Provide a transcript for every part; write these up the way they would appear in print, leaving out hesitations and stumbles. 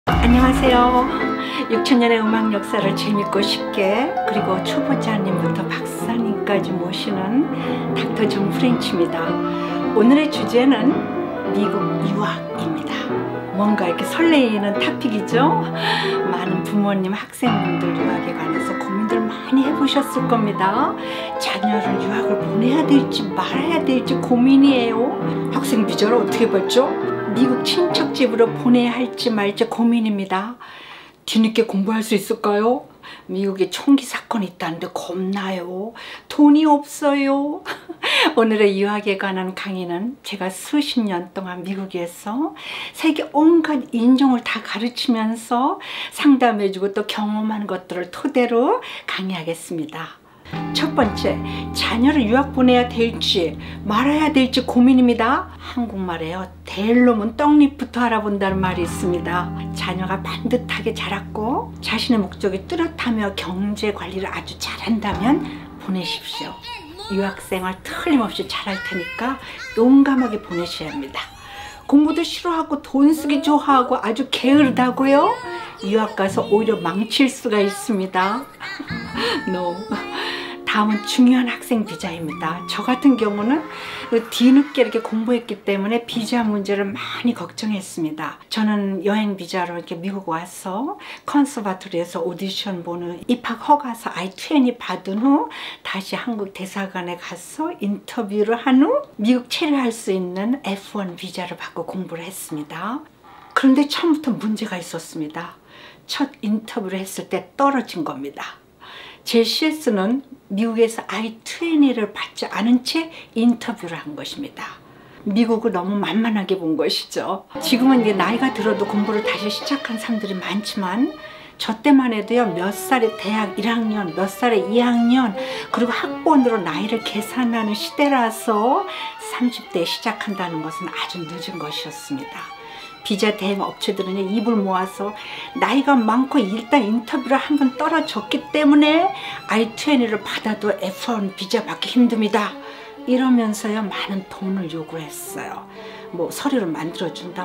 안녕하세요. 6천년의 음악 역사를 재밌고 쉽게, 그리고 초보자님부터 박사님까지 모시는 닥터 정 프렌치입니다. 오늘의 주제는 미국 유학입니다. 뭔가 이렇게 설레이는 토픽이죠. 많은 부모님, 학생분들 유학에 관해서 고민들 많이 해보셨을 겁니다. 자녀를 유학을 보내야 될지 말아야 될지 고민이에요. 학생 비자를 어떻게 받죠? 미국 친척집으로 보내야 할지 말지 고민입니다. 뒤늦게 공부할 수 있을까요? 미국에 총기 사건이 있다는데 겁나요. 돈이 없어요. 오늘의 유학에 관한 강의는 제가 수십 년 동안 미국에서 세계 온갖 인종을 다 가르치면서 상담해주고 또 경험한 것들을 토대로 강의하겠습니다. 첫 번째, 자녀를 유학 보내야 될지 말아야 될지 고민입니다. 한국말에요, 될 놈은 떡잎부터 알아본다는 말이 있습니다. 자녀가 반듯하게 자랐고 자신의 목적이 뚜렷하며 경제 관리를 아주 잘한다면 보내십시오. 유학생활 틀림없이 잘할 테니까 용감하게 보내셔야 합니다. 공부도 싫어하고 돈 쓰기 좋아하고 아주 게으르다고요? 유학 가서 오히려 망칠 수가 있습니다. No. 다음은 중요한 학생 비자입니다. 저 같은 경우는 뒤늦게 이렇게 공부했기 때문에 비자 문제를 많이 걱정했습니다. 저는 여행 비자로 이렇게 미국 와서 컨서바토리에서 오디션 보는 입학 허가서 I-20 받은 후 다시 한국 대사관에 가서 인터뷰를 한 후 미국 체류할 수 있는 F1 비자를 받고 공부를 했습니다. 그런데 처음부터 문제가 있었습니다. 첫 인터뷰를 했을 때 떨어진 겁니다. 제 실수는 미국에서 I-20를 받지 않은 채 인터뷰를 한 것입니다. 미국을 너무 만만하게 본 것이죠. 지금은 이제 나이가 들어도 공부를 다시 시작한 사람들이 많지만 저 때만 해도요, 몇 살에 대학 1학년, 몇 살에 2학년, 그리고 학번으로 나이를 계산하는 시대라서 30대에 시작한다는 것은 아주 늦은 것이었습니다. 비자 대행 업체들은 입을 모아서 나이가 많고 일단 인터뷰를 한 번 떨어졌기 때문에 I-20를 받아도 F1 비자 받기 힘듭니다. 이러면서요, 많은 돈을 요구했어요. 뭐 서류를 만들어준다,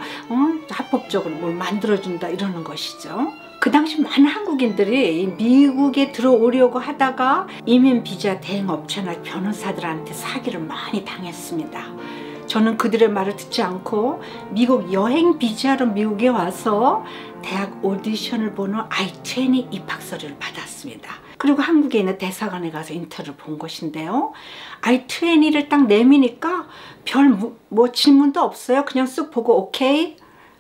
합법적으로 뭘 만들어준다 이러는 것이죠. 그 당시 많은 한국인들이 미국에 들어오려고 하다가 이민 비자 대행 업체나 변호사들한테 사기를 많이 당했습니다. 저는 그들의 말을 듣지 않고 미국 여행 비자로 미국에 와서 대학 오디션을 보는 I-20 입학서류를 받았습니다. 그리고 한국에 있는 대사관에 가서 인터뷰를 본 것인데요. I-20를 딱 내미니까 별 질문도 없어요. 그냥 쓱 보고 오케이,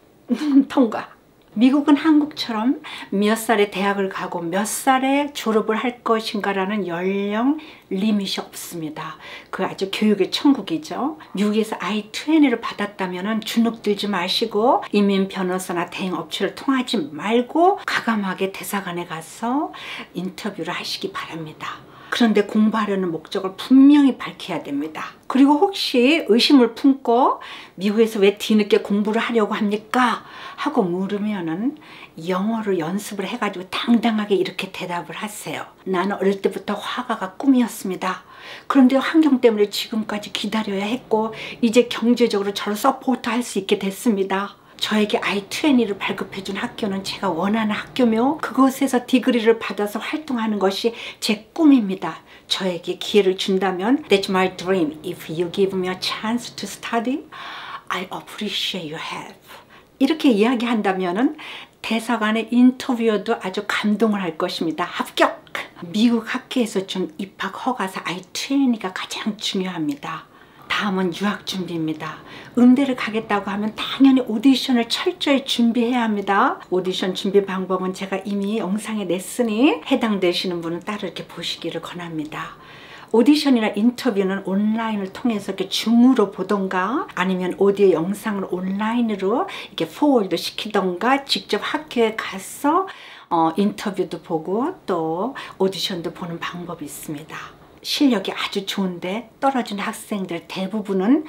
통과. 미국은 한국처럼 몇 살에 대학을 가고 몇 살에 졸업을 할 것인가라는 연령 리밋이 없습니다. 그 아주 교육의 천국이죠. 미국에서 I-20를 받았다면 주눅들지 마시고 이민 변호사나 대행 업체를 통하지 말고 과감하게 대사관에 가서 인터뷰를 하시기 바랍니다. 그런데 공부하려는 목적을 분명히 밝혀야 됩니다. 그리고 혹시 의심을 품고 미국에서 왜 뒤늦게 공부를 하려고 합니까? 하고 물으면은 영어를 연습을 해가지고 당당하게 이렇게 대답을 하세요. 나는 어릴 때부터 화가가 꿈이었습니다. 그런데 환경 때문에 지금까지 기다려야 했고 이제 경제적으로 저를 서포트할 수 있게 됐습니다. 저에게 I-20를 발급해준 학교는 제가 원하는 학교며 그곳에서 디그리를 받아서 활동하는 것이 제 꿈입니다. 저에게 기회를 준다면 That's my dream. If you give me a chance to study, I appreciate your help. 이렇게 이야기한다면 대사관의 인터뷰어도 아주 감동을 할 것입니다. 합격! 미국 학교에서 준 입학 허가서 I-20가 가장 중요합니다. 다음은 유학 준비입니다. 음대를 가겠다고 하면 당연히 오디션을 철저히 준비해야 합니다. 오디션 준비 방법은 제가 이미 영상에 냈으니 해당되시는 분은 따로 이렇게 보시기를 권합니다. 오디션이나 인터뷰는 온라인을 통해서 이렇게 줌으로 보던가 아니면 오디오 영상을 온라인으로 이렇게 포워드 시키던가 직접 학교에 가서 인터뷰도 보고 또 오디션도 보는 방법이 있습니다. 실력이 아주 좋은데 떨어진 학생들 대부분은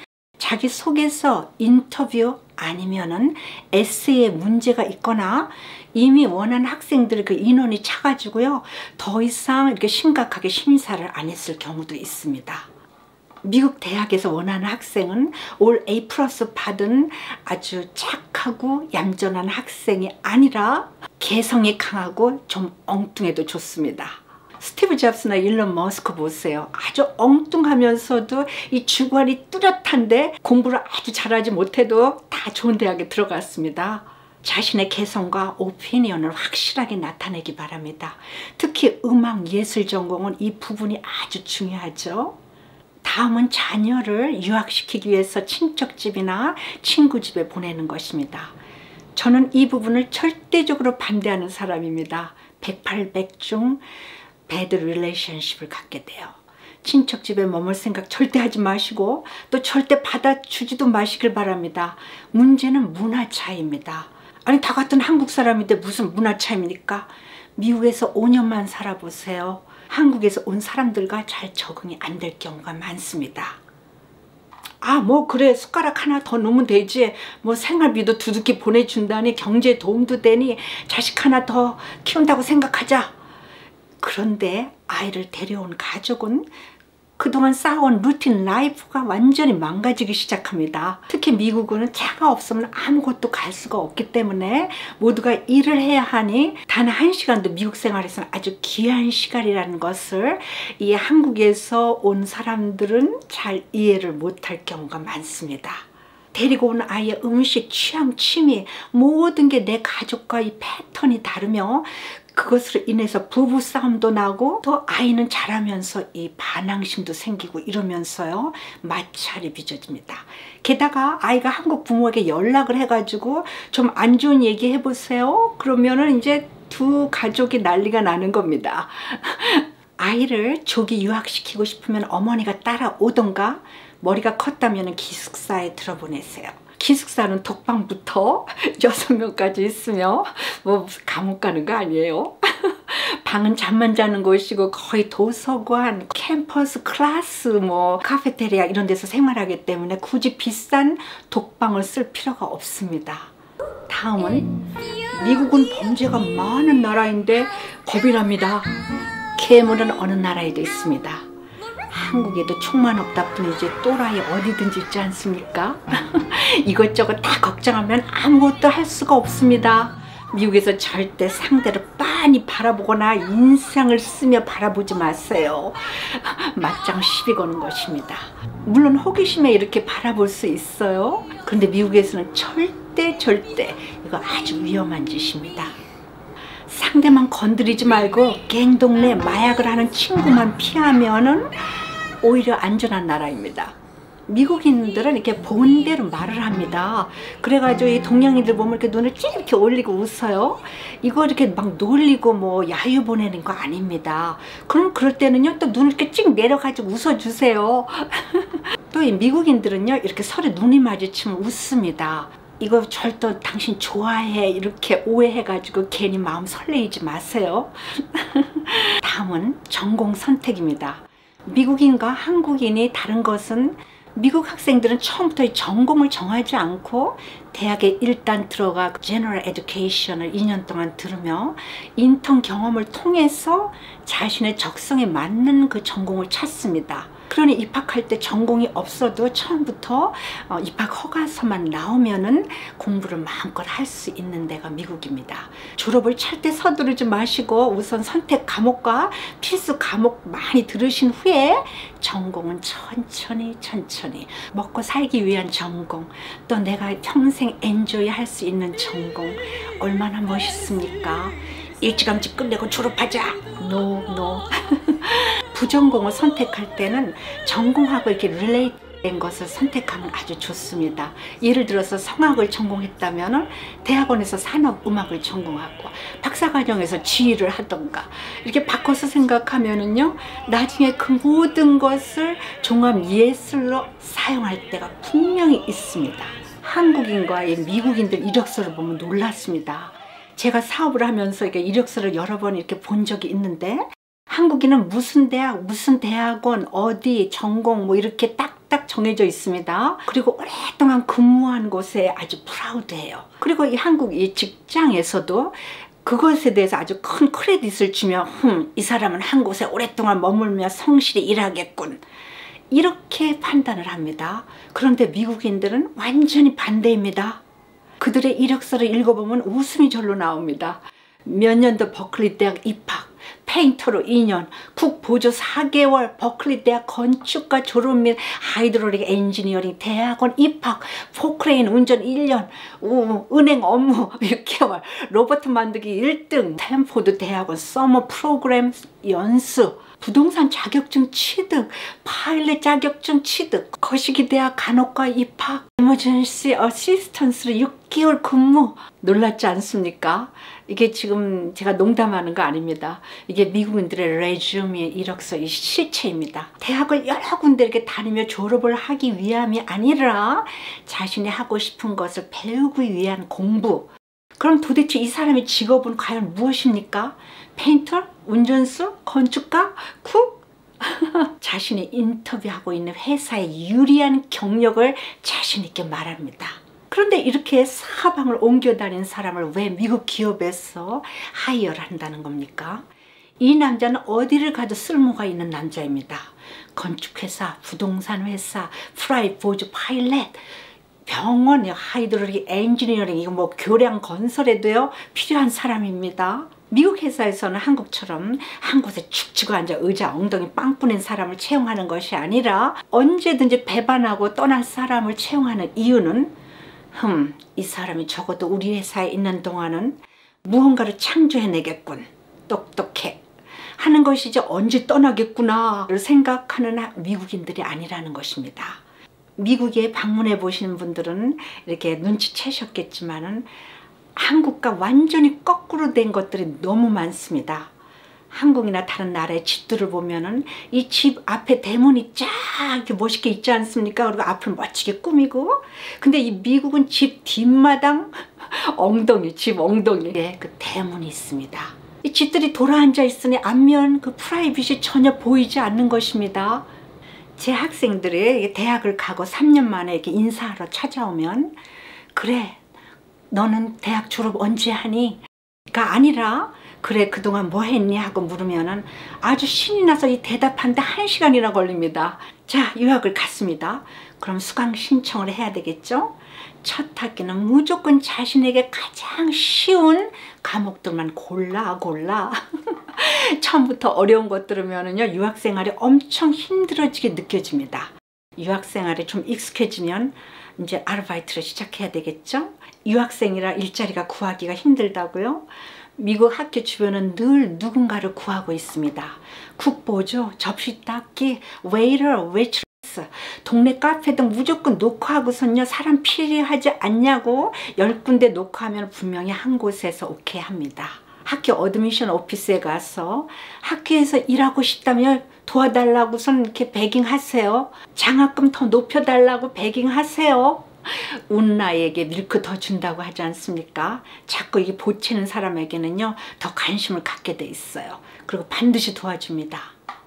자기소개서, 인터뷰 아니면은 에세이에 문제가 있거나 이미 원하는 학생들 그 인원이 차가지고요, 더 이상 이렇게 심각하게 심사를 안 했을 경우도 있습니다. 미국 대학에서 원하는 학생은 올 A+ 받은 아주 착하고 얌전한 학생이 아니라 개성이 강하고 좀 엉뚱해도 좋습니다. 스티브 잡스나 일론 머스크 보세요. 아주 엉뚱하면서도 이 주관이 뚜렷한데 공부를 아주 잘하지 못해도 다 좋은 대학에 들어갔습니다. 자신의 개성과 오피니언을 확실하게 나타내기 바랍니다. 특히 음악 예술 전공은 이 부분이 아주 중요하죠. 다음은 자녀를 유학시키기 위해서 친척집이나 친구집에 보내는 것입니다. 저는 이 부분을 절대적으로 반대하는 사람입니다. 108백중 배드 릴레이션십을 갖게 돼요. 친척집에 머물 생각 절대 하지 마시고 또 절대 받아주지도 마시길 바랍니다. 문제는 문화 차이입니다. 아니 다 같은 한국 사람인데 무슨 문화 차이입니까? 미국에서 5년만 살아보세요. 한국에서 온 사람들과 잘 적응이 안 될 경우가 많습니다. 아, 뭐 그래 숟가락 하나 더 넣으면 되지, 뭐 생활비도 두둑히 보내준다니, 경제에 도움도 되니 자식 하나 더 키운다고 생각하자. 그런데 아이를 데려온 가족은 그동안 쌓아온 루틴 라이프가 완전히 망가지기 시작합니다. 특히 미국은 차가 없으면 아무것도 갈 수가 없기 때문에 모두가 일을 해야 하니 단 1시간도 미국 생활에서는 아주 귀한 시간이라는 것을 이 한국에서 온 사람들은 잘 이해를 못할 경우가 많습니다. 데리고 온 아이의 음식, 취향, 취미 모든 게 내 가족과 이 패턴이 다르며 그것으로 인해서 부부싸움도 나고 또 아이는 자라면서 이 반항심도 생기고 이러면서요 마찰이 빚어집니다. 게다가 아이가 한국 부모에게 연락을 해가지고 좀 안 좋은 얘기 해보세요. 그러면은 이제 두 가족이 난리가 나는 겁니다. 아이를 조기 유학시키고 싶으면 어머니가 따라오던가 머리가 컸다면 기숙사에 들어보내세요. 기숙사는 독방부터 6명까지 있으며 뭐 감옥 가는 거 아니에요? 방은 잠만 자는 곳이고 거의 도서관, 캠퍼스, 클래스, 뭐 카페테리아 이런 데서 생활하기 때문에 굳이 비싼 독방을 쓸 필요가 없습니다. 다음은 미국은 범죄가 많은 나라인데 법이 납니다. 괴물은 어느 나라에도 있습니다. 한국에도 총만 없다 뿐이지 또라이 어디든지 있지 않습니까? 이것저것 다 걱정하면 아무것도 할 수가 없습니다. 미국에서 절대 상대를 빤히 바라보거나 인상을 쓰며 바라보지 마세요. 맞짱 시비 거는 것입니다. 물론 호기심에 이렇게 바라볼 수 있어요. 그런데 미국에서는 절대 이거 아주 위험한 짓입니다. 상대만 건드리지 말고 갱동네 마약을 하는 친구만 피하면은 오히려 안전한 나라입니다. 미국인들은 이렇게 본대로 말을 합니다. 그래가지고 이 동양인들 보면 이렇게 눈을 찌 이렇게 올리고 웃어요. 이거 이렇게 막 놀리고 뭐 야유 보내는 거 아닙니다. 그럼 그럴 때는요 또 눈을 이렇게 찍 내려가지고 웃어주세요. 또 이 미국인들은요 이렇게 서로 눈이 마주치면 웃습니다. 이거 절대 당신 좋아해 이렇게 오해해가지고 괜히 마음 설레이지 마세요. 다음은 전공 선택입니다. 미국인과 한국인이 다른 것은 미국 학생들은 처음부터 전공을 정하지 않고 대학에 일단 들어가 General Education을 2년 동안 들으며 인턴 경험을 통해서 자신의 적성에 맞는 그 전공을 찾습니다. 그러니 입학할 때 전공이 없어도 처음부터 입학 허가서만 나오면은 공부를 마음껏 할 수 있는 데가 미국입니다. 졸업을 찰 때 서두르지 마시고 우선 선택 과목과 필수 과목 많이 들으신 후에 전공은 천천히 먹고 살기 위한 전공, 또 내가 평생 엔조이 할 수 있는 전공 얼마나 멋있습니까? 일찌감치 끝내고 졸업하자. No. 부전공을 선택할 때는 전공하고 이렇게 릴레이트 된 것을 선택하면 아주 좋습니다. 예를 들어서 성악을 전공했다면 대학원에서 산업음악을 전공하고 박사과정에서 지휘를 하던가 이렇게 바꿔서 생각하면은요 나중에 그 모든 것을 종합예술로 사용할 때가 분명히 있습니다. 한국인과 미국인들 이력서를 보면 놀랐습니다. 제가 사업을 하면서 이렇게 이력서를 여러 번 이렇게 본 적이 있는데 한국인은 무슨 대학, 무슨 대학원, 어디, 전공 뭐 이렇게 딱딱 정해져 있습니다. 그리고 오랫동안 근무한 곳에 아주 프라우드해요. 그리고 이 한국 이 직장에서도 그것에 대해서 아주 큰 크레딧을 주며 이 사람은 한 곳에 오랫동안 머물며 성실히 일하겠군. 이렇게 판단을 합니다. 그런데 미국인들은 완전히 반대입니다. 그들의 이력서를 읽어보면 웃음이 절로 나옵니다. 몇 년도 버클리 대학 입학, 페인터로 2년, 국보조 4개월, 버클리 대학 건축과 졸업 및 하이드롤릭 엔지니어링 대학원 입학, 포크레인 운전 1년, 은행 업무 6개월, 로봇 만들기 1등, 스탠포드 대학원 서머 프로그램 연수, 부동산 자격증 취득, 파일럿 자격증 취득, 거시기 대학 간호과 입학, 에머전시 어시스턴스로 6개월 근무. 놀랍지 않습니까? 이게 지금 제가 농담하는 거 아닙니다. 이게 미국인들의 레주메 이력서의 실체입니다. 대학을 여러 군데 이렇게 다니며 졸업을 하기 위함이 아니라 자신이 하고 싶은 것을 배우기 위한 공부. 그럼 도대체 이 사람의 직업은 과연 무엇입니까? 페인터? 운전수? 건축가? 쿡? 자신이 인터뷰하고 있는 회사의 유리한 경력을 자신 있게 말합니다. 그런데 이렇게 사방을 옮겨 다니는 사람을 왜 미국 기업에서 하이어를 한다는 겁니까? 이 남자는 어디를 가도 쓸모가 있는 남자입니다. 건축회사, 부동산 회사, 프라이 보조 파일럿, 병원, 하이드롤릭 엔지니어링, 이거 뭐 교량 건설에도요 필요한 사람입니다. 미국 회사에서는 한국처럼 한 곳에 축 치고 앉아 의자 엉덩이 빵 뿌린 사람을 채용하는 것이 아니라 언제든지 배반하고 떠날 사람을 채용하는 이유는 이 사람이 적어도 우리 회사에 있는 동안은 무언가를 창조해내겠군, 똑똑해 하는 것이지 언제 떠나겠구나를 생각하는 미국인들이 아니라는 것입니다. 미국에 방문해 보시는 분들은 이렇게 눈치채셨겠지만은 한국과 완전히 거꾸로 된 것들이 너무 많습니다. 한국이나 다른 나라의 집들을 보면은 이 집 앞에 대문이 쫙 이렇게 멋있게 있지 않습니까? 그리고 앞을 멋지게 꾸미고. 근데 이 미국은 집 뒷마당 엉덩이, 집 엉덩이에 그 대문이 있습니다. 이 집들이 돌아앉아 있으니 앞면 그 프라이빗이 전혀 보이지 않는 것입니다. 제 학생들이 대학을 가고 3년 만에 이렇게 인사하러 찾아오면, 그래, 너는 대학 졸업 언제 하니? 가 아니라, 그래, 그동안 뭐 했니? 하고 물으면은 아주 신이 나서 이 대답하는데 1시간이나 걸립니다. 자, 유학을 갔습니다. 그럼 수강 신청을 해야 되겠죠? 첫 학기는 무조건 자신에게 가장 쉬운 과목들만 골라. 처음부터 어려운 것 들으면은요, 유학생활이 엄청 힘들어지게 느껴집니다. 유학생활에 좀 익숙해지면 이제 아르바이트를 시작해야 되겠죠? 유학생이라 일자리가 구하기가 힘들다고요? 미국 학교 주변은 늘 누군가를 구하고 있습니다. 국보조, 접시 닦기, 웨이터, 웨이트레스, 동네 카페 등 무조건 녹화하고선요 사람 필요하지 않냐고 10군데 녹화하면 분명히 한 곳에서 오케이 합니다. 학교 어드미션 오피스에 가서 학교에서 일하고 싶다면 도와달라고선 이렇게 베깅하세요. 장학금 더 높여달라고 베깅하세요. 운나에게 밀크 더 준다고 하지 않습니까? 자꾸 이게 보채는 사람에게는요 더 관심을 갖게 돼 있어요. 그리고 반드시 도와줍니다.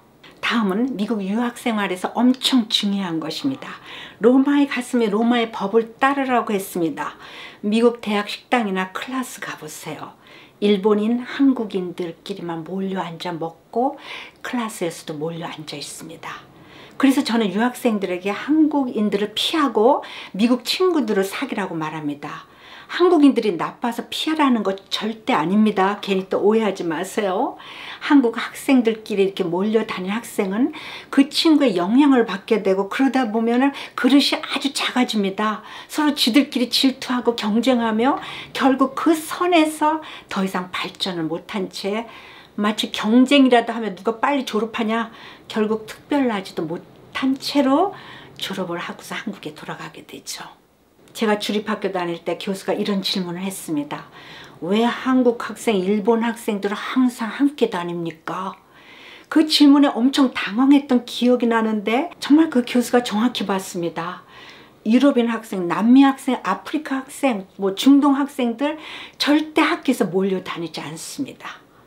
다음은 미국 유학생활에서 엄청 중요한 것입니다. 로마에 갔으면 로마의 법을 따르라고 했습니다. 미국 대학 식당이나 클래스 가보세요. 일본인 한국인들끼리만 몰려 앉아 먹고 클래스에서도 몰려 앉아 있습니다. 그래서 저는 유학생들에게 한국인들을 피하고 미국 친구들을 사귀라고 말합니다. 한국인들이 나빠서 피하라는 것 절대 아닙니다. 괜히 또 오해하지 마세요. 한국 학생들끼리 이렇게 몰려다니는 학생은 그 친구의 영향을 받게 되고 그러다 보면 그릇이 아주 작아집니다. 서로 지들끼리 질투하고 경쟁하며 결국 그 선에서 더 이상 발전을 못한 채 마치 경쟁이라도 하면 누가 빨리 졸업하냐, 결국 특별하지도 못한 채로 졸업을 하고서 한국에 돌아가게 되죠. 제가 주립학교 다닐 때 교수가 이런 질문을 했습니다. 왜 한국 학생, 일본 학생들은 항상 함께 다닙니까? 그 질문에 엄청 당황했던 기억이 나는데 정말 그 교수가 정확히 봤습니다. 유럽인 학생, 남미 학생, 아프리카 학생, 중동 학생들 절대 학교에서 몰려 다니지 않습니다.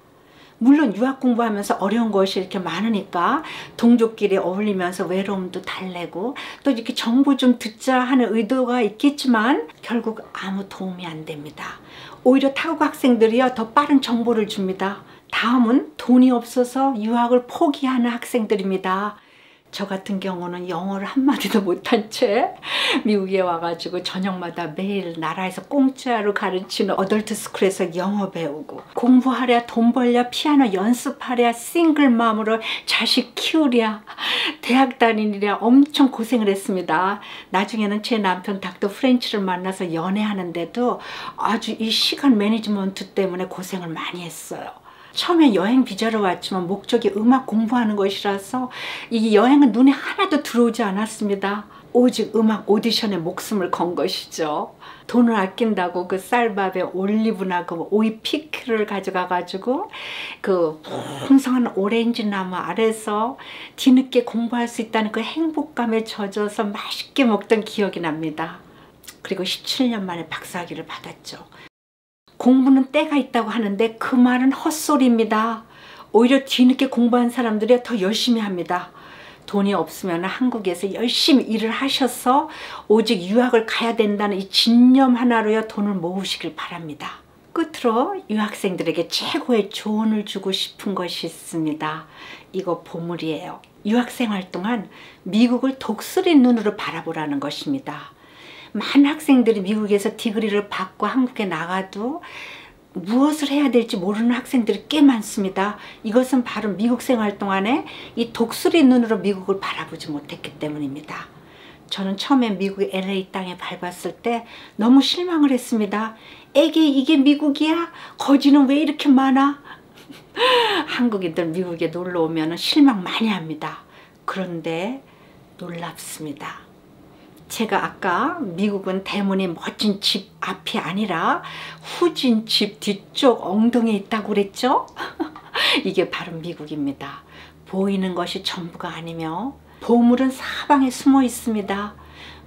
물론 유학 공부하면서 어려운 것이 이렇게 많으니까 동족끼리 어울리면서 외로움도 달래고 또 이렇게 정보 좀 듣자 하는 의도가 있겠지만 결국 아무 도움이 안 됩니다. 오히려 타국 학생들이요 더 빠른 정보를 줍니다. 다음은 돈이 없어서 유학을 포기하는 학생들입니다. 저 같은 경우는 영어를 한마디도 못한 채 미국에 와가지고 저녁마다 매일 나라에서 공짜로 가르치는 어덜트 스쿨에서 영어 배우고 공부하랴 돈 벌랴 피아노 연습하랴 싱글맘으로 자식 키우랴 대학 다니랴 엄청 고생을 했습니다. 나중에는 제 남편 닥터 프렌치를 만나서 연애하는데도 아주 이 시간 매니지먼트 때문에 고생을 많이 했어요. 처음엔 여행 비자로 왔지만 목적이 음악 공부하는 것이라서 이 여행은 눈에 하나도 들어오지 않았습니다. 오직 음악 오디션에 목숨을 건 것이죠. 돈을 아낀다고 그 쌀밥에 올리브나 그 오이 피클을 가져가가지고 그 풍성한 오렌지 나무 아래서 뒤늦게 공부할 수 있다는 그 행복감에 젖어서 맛있게 먹던 기억이 납니다. 그리고 17년 만에 박사학위를 받았죠. 공부는 때가 있다고 하는데 그 말은 헛소리입니다. 오히려 뒤늦게 공부한 사람들이 더 열심히 합니다. 돈이 없으면 한국에서 열심히 일을 하셔서 오직 유학을 가야 된다는 이 진념 하나로요 돈을 모으시길 바랍니다. 끝으로 유학생들에게 최고의 조언을 주고 싶은 것이 있습니다. 이거 보물이에요. 유학생활 동안 미국을 독수리 눈으로 바라보라는 것입니다. 많은 학생들이 미국에서 디그리를 받고 한국에 나가도 무엇을 해야 될지 모르는 학생들이 꽤 많습니다. 이것은 바로 미국 생활 동안에 이 독수리 눈으로 미국을 바라보지 못했기 때문입니다. 저는 처음에 미국의 LA 땅에 밟았을 때 너무 실망을 했습니다. 에게 이게 미국이야? 거지는 왜 이렇게 많아? 한국인들 미국에 놀러 오면 실망 많이 합니다. 그런데 놀랍습니다. 제가 아까 미국은 대문이 멋진 집 앞이 아니라 후진 집 뒤쪽 엉덩이에 있다고 그랬죠? 이게 바로 미국입니다. 보이는 것이 전부가 아니며 보물은 사방에 숨어 있습니다.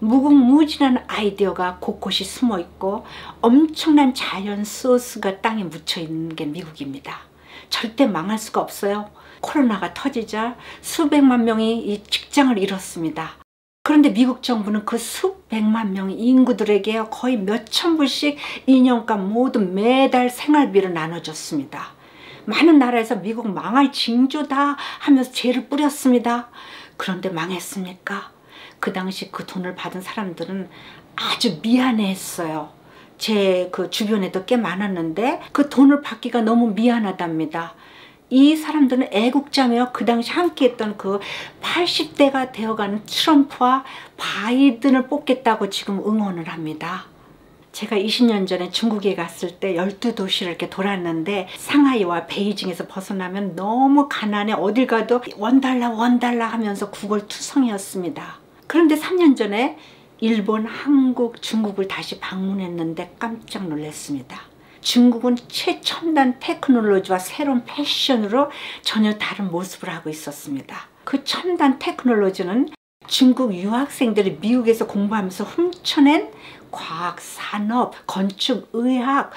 무궁무진한 아이디어가 곳곳이 숨어 있고 엄청난 자연 소스가 땅에 묻혀 있는 게 미국입니다. 절대 망할 수가 없어요. 코로나가 터지자 수백만 명이 이 직장을 잃었습니다. 그런데 미국 정부는 그 수백만 명의 인구들에게 거의 몇천 불씩 2년간 모두 매달 생활비를 나눠줬습니다. 많은 나라에서 미국 망할 징조다 하면서 죄를 뿌렸습니다. 그런데 망했습니까? 그 당시 그 돈을 받은 사람들은 아주 미안해했어요. 제 그 주변에도 꽤 많았는데 그 돈을 받기가 너무 미안하답니다. 이 사람들은 애국자며 그 당시 함께했던 그 80대가 되어가는 트럼프와 바이든을 뽑겠다고 지금 응원을 합니다. 제가 20년 전에 중국에 갔을 때 12도시를 이렇게 돌았는데 상하이와 베이징에서 벗어나면 너무 가난해 어딜 가도 원달러 원달러 하면서 구걸투성이었습니다. 그런데 3년 전에 일본, 한국, 중국을 다시 방문했는데 깜짝 놀랐습니다. 중국은 최첨단 테크놀로지와 새로운 패션으로 전혀 다른 모습을 하고 있었습니다. 그 첨단 테크놀로지는 중국 유학생들이 미국에서 공부하면서 훔쳐낸 과학, 산업, 건축, 의학,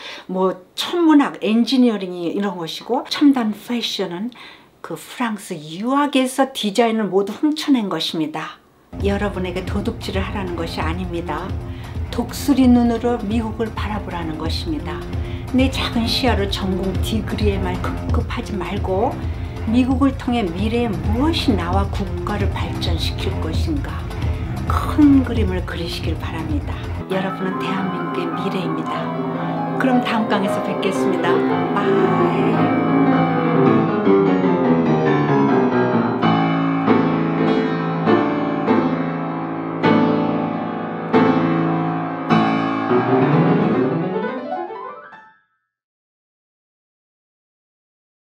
천문학, 엔지니어링이 이런 것이고 첨단 패션은 그 프랑스 유학에서 디자인을 모두 훔쳐낸 것입니다. 여러분에게 도둑질을 하라는 것이 아닙니다. 독수리 눈으로 미국을 바라보라는 것입니다. 내 작은 시야로 전공 디그리에만 급급하지 말고 미국을 통해 미래에 무엇이 나와 국가를 발전시킬 것인가 큰 그림을 그리시길 바랍니다. 여러분은 대한민국의 미래입니다. 그럼 다음 강에서 뵙겠습니다.